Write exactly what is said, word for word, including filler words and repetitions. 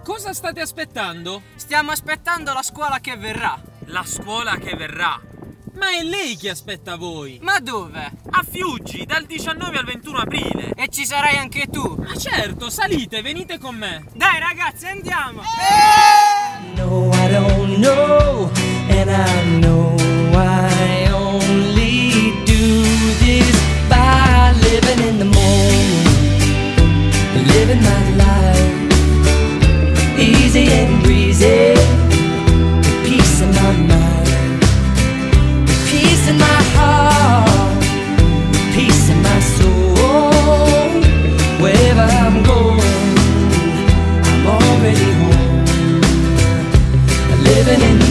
Cosa state aspettando? Stiamo aspettando la scuola che verrà. La scuola che verrà? Ma è lei che aspetta voi! Ma dove? A Fiuggi, dal diciannove al ventuno aprile! E ci sarai anche tu? Ma certo, salite, venite con me! Dai ragazzi, andiamo! No, I don't know, and I know I only do this by living in the moment, living my life, easy and breezy, peace in my mind, peace in my heart, peace in my soul. Wherever I'm going, I'm already home, living in